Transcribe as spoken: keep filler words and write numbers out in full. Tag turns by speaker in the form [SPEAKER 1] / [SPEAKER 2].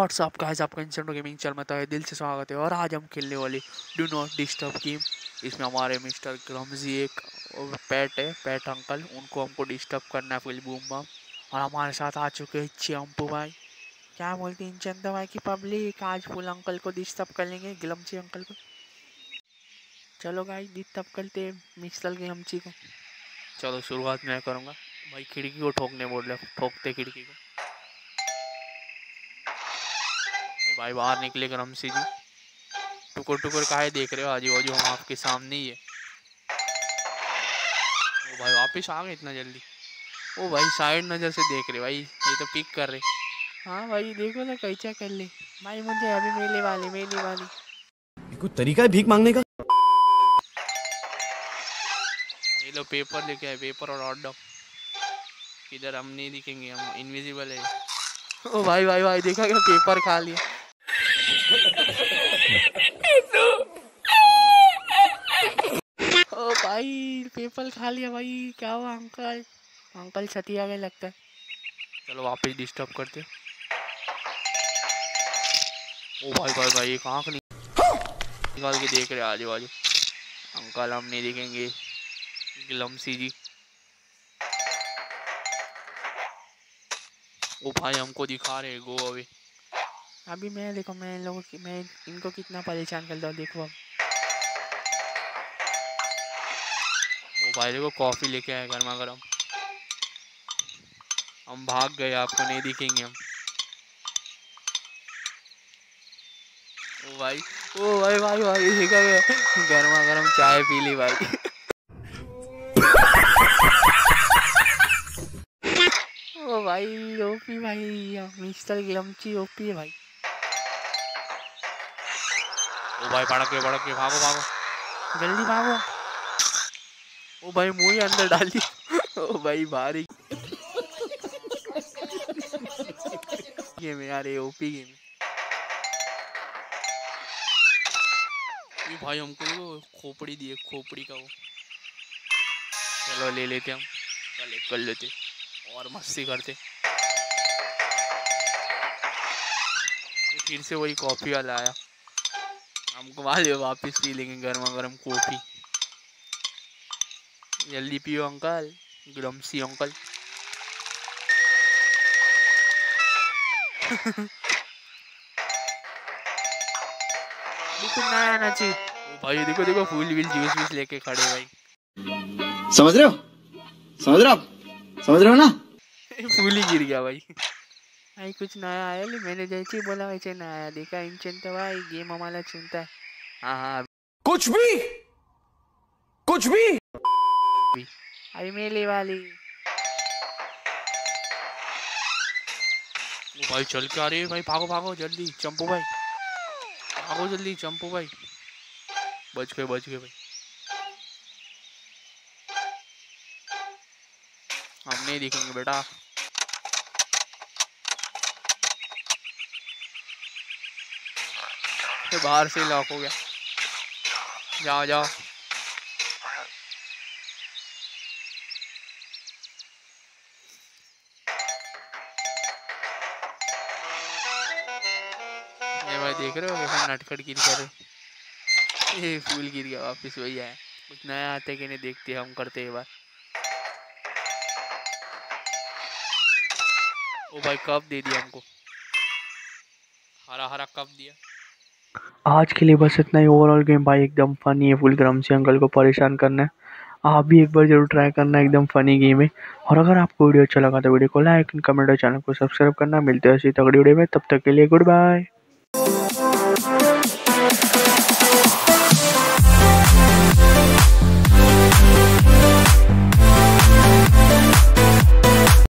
[SPEAKER 1] WhatsApp guys, आपका instant gaming channel में तो दिल से स्वागत है। और आज हम खेलने वाले डू नॉट डिस्टर्ब गेम। इसमें हमारे मिस्टर ग्लम्जी एक पेट है, पेट अंकल, उनको हमको डिस्टर्ब करना है फुल बूम बम। और हमारे साथ आ चुके हैं चंपू भाई। क्या बोलते हैं चंदा भाई की पब्लिक, आज फुल अंकल को डिस्टर्ब कर लेंगे, ग्लम्जी अंकल को। चलो गाइस डिस्टर्ब करते हैं मिस्टर ग्लम्जी को। चलो शुरुआत मैं करूँगा भाई। खिड़की को ठोकने बोल रहे, ठोकते खिड़की को। भाई बाहर निकले ग्लम्जी जी। टुकुर टुकुर काहे देख रहे हो, आजू बाजू हम आपके सामने ही है। ओ भाई वापस आ गए इतना जल्दी। ओ भाई साइड नज़र से देख रहे भाई, ये तो पिक कर रहे। हाँ भाई देखो ना कैसा कर ले भाई, मुझे अभी मेले वाली मेले वाली।
[SPEAKER 2] कोई तरीका है भीख मांगने का?
[SPEAKER 1] ये लो पेपर लेके आए, पेपर और हॉट डॉग। इधर हम नहीं दिखेंगे, हम इनविजिबल है। ओ भाई भाई भाई देखा क्या, पेपर खा लिया। ओ भाई पेपर खा लिया भाई, क्या हुआ अंकल? अंकल छती आ गए लगता है। चलो वापस डिस्टर्ब करते। ओ भाई भाई भाई एक आँख निकाल के देख रहे आजू बाजू। अंकल हम नहीं दिखेंगे, ग्लम्सी जी। ओ भाई हमको दिखा रहे गो अवे। अभी मैं देखो, मैं इन लोगों की, मैं इनको कितना परेशान करता हूँ देखो अब। वो भाई देखो कॉफी लेके आए गर्मा गर्म। हम भाग गए, आपको नहीं दिखेंगे हम। ओ भाई ओ भाई भाई भाई देखा गर्मा गर्म चाय पी ली भाई। ओ भाई ओपी भाई, मिस्टर ग्लम्जी ओपी है भाई। ओ भाई भड़क के भड़क के भागो भागो जल्दी भागो। ओ भाई मुंह अंदर डाल दी। ओ भाई भारी गेम है यार, ये ओपी गेम है। ये भाई हमको वो खोपड़ी दिए, खोपड़ी का वो। चलो ले लेते हम, कलेक्ट कर लेते और मस्ती करते। फिर से वही कॉफी वाला आया, हमको वाले वापस पी लेंगे गर्मा गर्म कॉफी। जल्दी पियो अंकल, ग्लम्सी अंकल। कुछ नया आना चाहिए। ओ भाई देखो देखो फूल व्हील जूस वूस लेके खड़े भाई।
[SPEAKER 2] समझ रहे हो समझ रहे हो आप समझ रहे हो ना?
[SPEAKER 1] फूल ही गिर गया भाई। भाई कुछ नया आया नहीं, मैंने जैसे ही बोला वैसे नया आया। देखा इंचन तो भाई गेम हमारा चिंता है। हाँ हाँ
[SPEAKER 2] कुछ भी कुछ भी
[SPEAKER 1] अभी मेले वाली। वो भाई चल के आ रही है भाई, भागो भागो जल्दी चंपू भाई, भागो जल्दी चंपू भाई। बच गए बच गए भाई, हम नहीं दिखेंगे बेटा। तो बाहर से लॉक हो गया, जाओ जाओ। ये भाई देख रहे हो कैसे नटखट गिर कर रहे। ये फूल गिर गया वापस, वही आया। कुछ नया आते कि नहीं देखते, हम करते एक बार। ओ भाई कप दे दिया हमको, हरा हरा कप दिया। आज के लिए बस इतना ही। ओवरऑल गेम भाई एकदम फनी है, फुल ग्लम्सी अंकल को परेशान करना है। आप भी एक बार जरूर ट्राई करना, एकदम फनी गेम है। और अगर आपको वीडियो अच्छा लगा तो वीडियो को लाइक, कमेंट और चैनल को सब्सक्राइब करना। मिलते हैं ऐसी तगड़ी वीडियो में, तब तक के लिए गुड बाय।